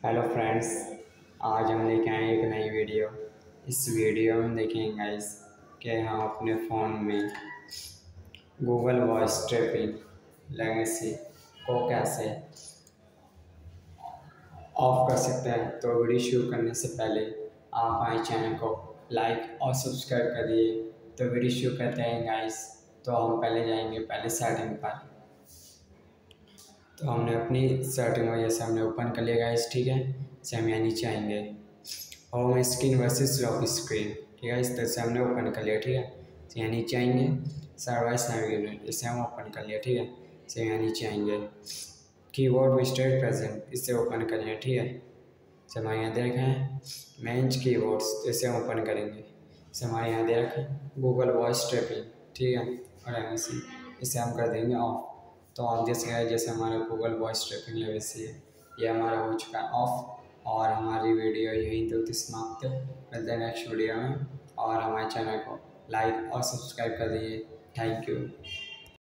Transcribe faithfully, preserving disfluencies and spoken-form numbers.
Hello friends. आज हम लेके आए एक नई वीडियो। इस वीडियो में देखेंगे गाइस कि हम अपने फ़ोन में गूगल वॉइस ट्रैपिंग लेगेसी को कैसे ऑफ कर सकते हैं। तो वीडियो शुरू करने से पहले आप हमारे चैनल को लाइक और सब्सक्राइब करिए। तो वीडियो शुरू करते हैं गाइस। तो हम पहले जाएंगे पहले सेटिंग पर। तो हमने अपनी सेटिंग वजह से हमने ओपन कर लिया गाइस, ठीक है। इसे हम यहाँ नीचे आएंगे home screen versus lock screen, ठीक है। इस तरह से हमने ओपन कर लिया, ठीक है। तो यहाँ नीचे आएंगे सर्विस नेविगेटर, इसे हम ओपन कर लिया, ठीक है। इसे यहाँ नीचे आएंगे कीबोर्ड विजिटर प्रेजेंट, इसे ओपन कर लिया, ठीक है। इसे हमारे यहाँ दे रखा है मेंस कीबोर्ड्स, तो इसे हम ओपन करेंगे। इसे हमारे यहाँ दे रखा है गूगल वॉइस ट्रैपिंग, ठीक है। और इसे इसे हम कर देंगे ऑफ। तो आप जैसे जैसे हमारा गूगल वॉइस ट्रैपिंग लेगेसी है, ये हमारा हो चुका है ऑफ। और हमारी वीडियो यहीं तक समाप्त है। मिलते हैं नेक्स्ट वीडियो में। और हमारे चैनल को लाइक और सब्सक्राइब कर दीजिए। Thank you.